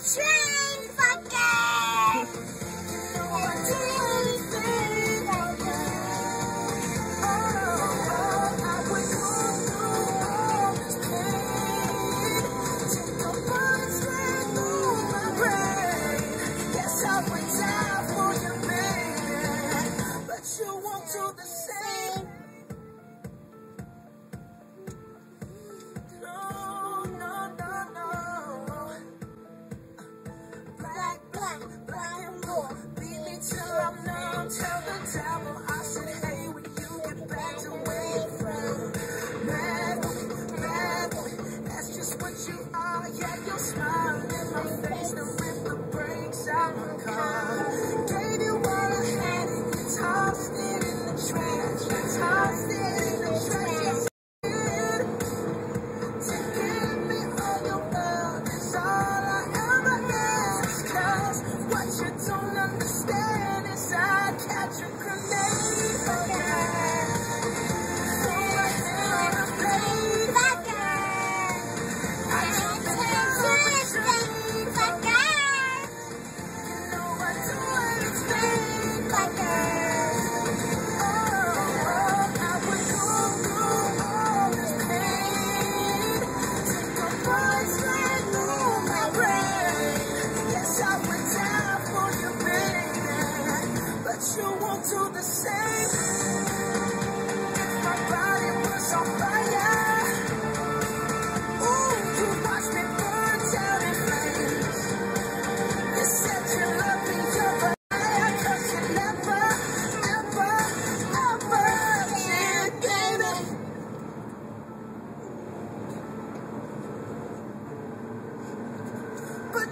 train fucker. No one do anything like that. Oh, I would go through all this pain. Take a bullet straight through my brain. Yes, I would die for you, baby, but you won't do the same. No, no, no, no. Black, black, black and gold. Beat me till I'm numb. Tell the devil I said, hey, when you get back to where you're from. Bad boy, that's just what you are. Yeah, you'll smile in my face to rip the brakes out my car. Gave you all I had, you tossed it in the trash. You tossed it in the trash. To give me all your love is all I ever ask. 'Cause what you don't understand is I'd catch a grenade for that. So I held a blade back at. I took the train back at. You know I do anything like that. Oh, I would go through all this pain. Take a bullet straight through my brain. Yes, I would die for you, baby, but you won't do the same. If my body was on fire, ooh, you watched me burn down in flames. You said you loved me, you're a liar, 'cause you never, ever, ever did, baby. But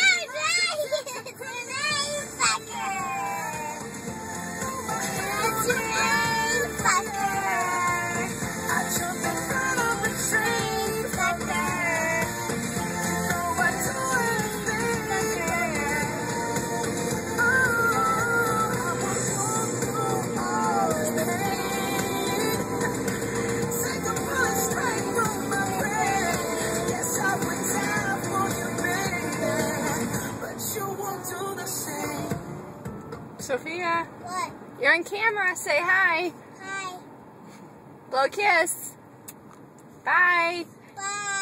I jump in front of the train fucker. You know I do anything like that. Oh, I would go through all this pain. Take a bullet straight through my brain. Yes, I would die for you, baby, but you won't do the same. Sophia, What? you're on camera. Say hi. Hi. Blow a kiss. Bye. Bye.